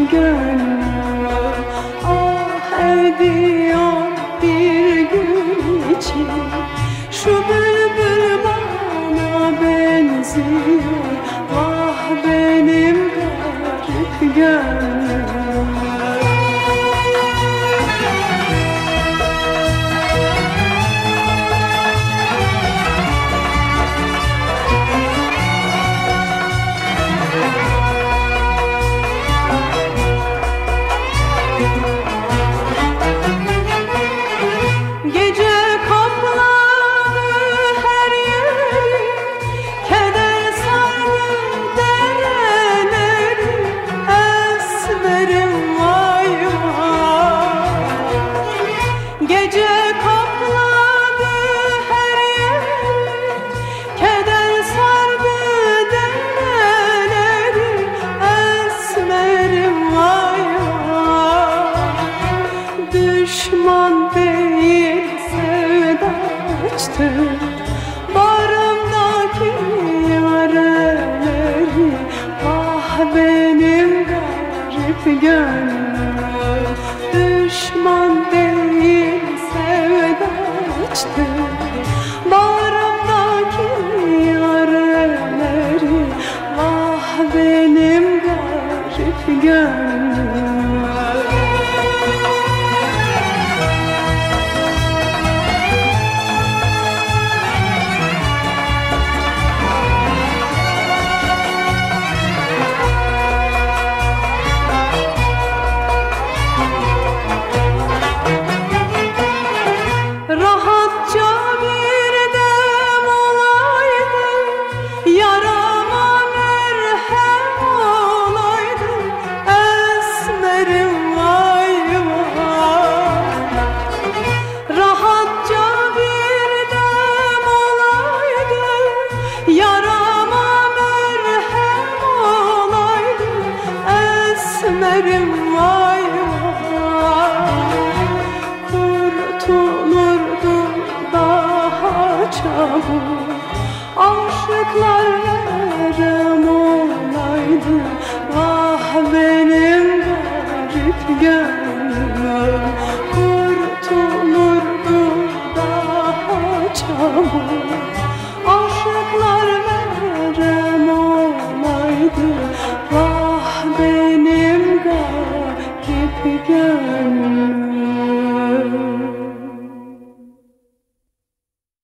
gönlüm ah ediyor bir gün için. Şu bülbül bana benziyor, vah benim garip gönlüm. Düşman değil sevdaçtı bağrımdaki yareleri, vah benim garip gönlüm. Düşman değil sevdaçtı bağrımdaki yareleri, vah benim garip gönlüm. Vay vay, kurtulurdum daha çabuk, aşıklar verem olaydı, vah be.